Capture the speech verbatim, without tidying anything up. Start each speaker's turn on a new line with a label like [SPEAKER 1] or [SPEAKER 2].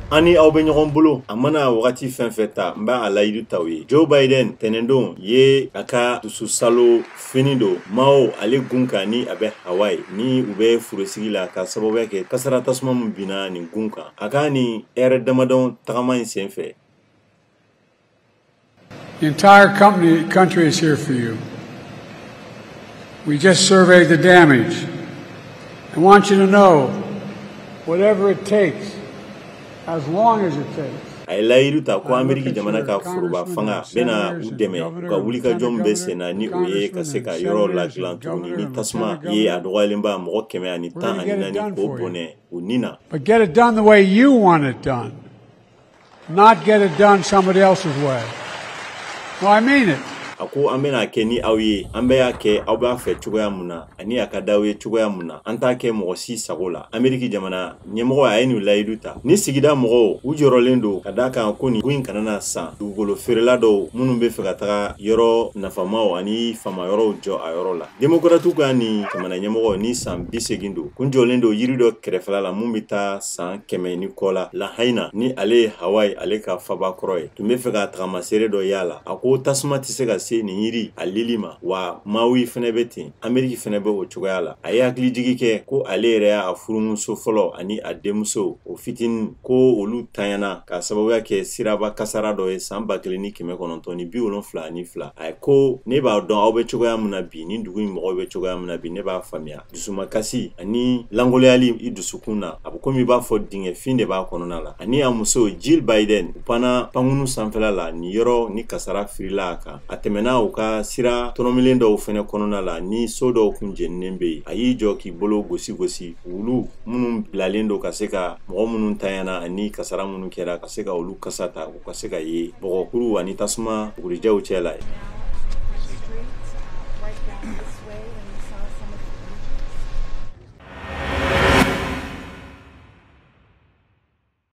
[SPEAKER 1] ani aw be ɲɔgɔn bolo a mana wagati fɛn fɛn ta n b'a layidu taw ye. Joe Biden tɛnɛn don ye a ka dusu salo fini do Maui ale gun kan ni a bɛ Hawai ni u bɛ furusigi la ka sababuya kɛ kasara tasuma min binna nin gun kan. A ka ni ɛrɛ damadɔn tagama in sen fɛ.
[SPEAKER 2] The entire company, country is here for you. We just surveyed the damage. I want you to know, whatever it takes, as long as it takes.
[SPEAKER 1] A layidu ta ko Ameriki jamana ka foroba fanga bena u dɛmɛ ka wulikajɔ bɛ senna ni o ye ka se ka yɔrɔ ladilan tuguni ni tasuma ye a dɔgɔyalenba mɔgɔ kɛmɛ ani tan ani naani k'o bɔnɛ u ni na.
[SPEAKER 2] But get it done the way you want it done, not get it done somebody else's way. No, I mean it.
[SPEAKER 1] A ko an bɛna kɛ ni aw ye an bɛ y'a kɛ aw b'a fɛ cogoya mun na ani a ka d'aw ye cogoya mun na an t'a kɛ mɔgɔ si sago la. Ameriki jamana ɲɛmɔgɔ a ye nin layidu ta ni sigida mɔgɔw u jɔrɔlen don ka d'a kan ko nin ko in kana na san dugukolo feerela dɔw minnu bɛ fɛ ka taga yɔrɔ nafamaw ani fama yɔrɔw jɔ a yɔrɔ la. Demokratiw ka ni jamana ɲɛmɔgɔ ni san bi segin don kun jɔlen don yiri dɔ kɛrɛfɛla la mun bɛ taa san kɛmɛ ni kɔ la lahaina ni ale ye Hawai ale ka faba kɔrɔ ye tun bɛ fɛ ka tagama seere dɔ y'a la. A ko tasuma tɛ se ka se nin yiri a lili ma wa Maui fɛnɛ bɛ ten Ameriki fɛnɛ bɛ o cogoya la. A ye hakili jigi kɛ ko ale yɛrɛ y'a furumuso fɔlɔ ani a denmuso o fitinin ko olu tanyana ka sababuya kɛ siraba kasara dɔ ye san ba kelen ni kɛmɛ kɔnɔntɔn ni bi wolonfila ani fila. A ye ko ne b'a dɔn aw bɛ cogoya min na bi ni dugu in mɔgɔw bɛ cogoya min na bi ne b'a faamuya. Dusukasi ani langoloyali i dusukun na a bɛ komi i b'a fɔ dingɛ fin de b'a kɔnɔna la. Ani a muso Jill Biden u panna pankunu sanfɛla la ni yɔrɔ ni kasara firila a kan. A tɛmɛna u ka sira tɔnɔmilen dɔw fɛnɛ kɔnɔna la ni so dɔw kun jeninen bɛ yen. A y'i jɔ k'i bolo gosi gosi olu minnu bilalen don ka se ka mɔgɔ minnu tanyana ani kasara minnu kɛra ka se ka olu kasa ta u ka se ka ye bɔgɔkuru ani tasuma bugurijaw cɛ la ye.